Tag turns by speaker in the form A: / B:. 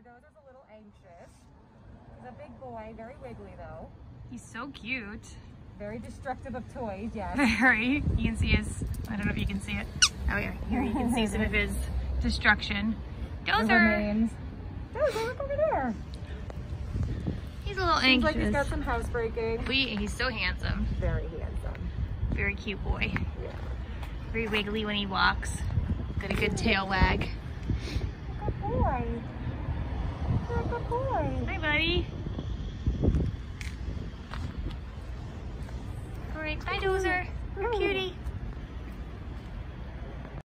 A: Dozer's a little anxious. He's a big boy, very wiggly though.
B: He's so cute.
A: Very destructive of toys, yes.
B: Very. You can see his, I don't know if you can see it. Oh yeah, here you can see some of his destruction. Dozer!
A: Dozer, look over there.
B: He's a little
A: Seems
B: anxious.
A: like he's got some housebreaking.
B: He's so handsome.
A: Very handsome.
B: Very cute boy.
A: Yeah.
B: Very wiggly when he walks. Got a good tail wag.
A: Good boy. You're a good boy.
B: Hi, buddy.